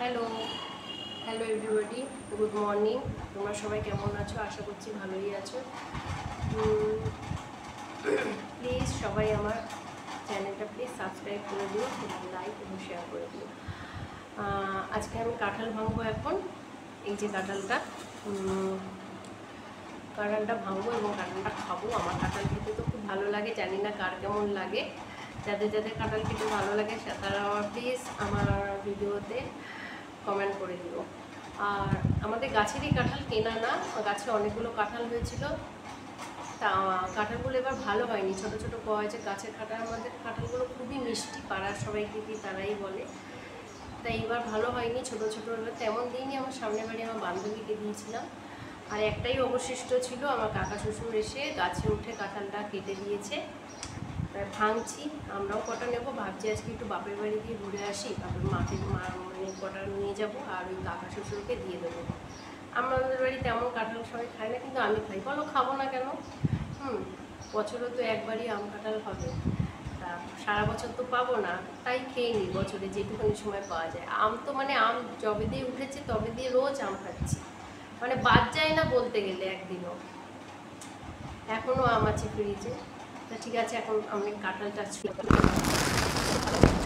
Hello hello everybody, good morning. তোমরা সবাই কেমন আছো? আশা করছি ভালোই আছো। প্লিজ সবাই আমার চ্যানেলটা প্লিজ সাবস্ক্রাইব করে দিও এবং লাইক এবং শেয়ার করে দিও। আজকে আমি কাঁঠাল ভাঙবো। এখন এই যে কাঁঠালটা ভাঙবো এবং কাঁঠালটা খাবো। আমার কাঁঠাল খেতে তো খুব ভালো লাগে, জানি না কার কেমন লাগে। যাদের যাদের কাঁঠাল খেতে ভালো লাগে তারা প্লিজ আমার ভিডিওতে কমেন্ট করে দিও। আর আমাদের গাছেরই কাঁঠাল, কেনা না, গাছে অনেকগুলো কাঁঠাল হয়েছিল। তা কাঁঠালগুলো এবার ভালো হয়নি, ছোটো ছোটো পাওয়া হয়েছে। গাছের কাঁঠাল, আমাদের কাঁঠালগুলো খুবই মিষ্টি, পাড়ার সবাইকে দিয়ে তারাই বলে। তাই এবার ভালো হয়নি, ছোটো ছোটো। এবার তেমন দিনই আমার সামনের বাড়ি আমার বান্ধবীকে দিয়েছিলাম। আর একটাই অবশিষ্ট ছিল, আমার কাকা শ্বশুর এসে গাছে উঠে কাঁঠালটা কেটে দিয়েছে। ভাঙছি, আমরাও কটা নেবো। ভাবছি আজকে একটু বাপের বাড়ি গিয়ে ঘুরে আসি, বাপের মাকে মানে কটা নিয়ে যাবো আর ওই কাকা শ্বশুরকে দিয়ে দেবো। আমাদের বাড়িতে তেমন কাঁঠাল সবাই খায় না, কিন্তু আমি খাই। বলো খাবো না কেন? বছরে তো একবারই আম কাঁঠাল হবে, তা সারা বছর তো পাবো না, তাই খেয়ে নিই বছরে যেটুকুনি সময় পাওয়া যায়। আম তো মানে আম যবে দিয়ে উঠেছে তবে দিয়ে রোজ আম খাচ্ছি, মানে বাদ যায় না বলতে গেলে একদিনও। এখনও আম আছে ফ্রিজে। তা ঠিক আছে, এখন আমি কাঁঠালটা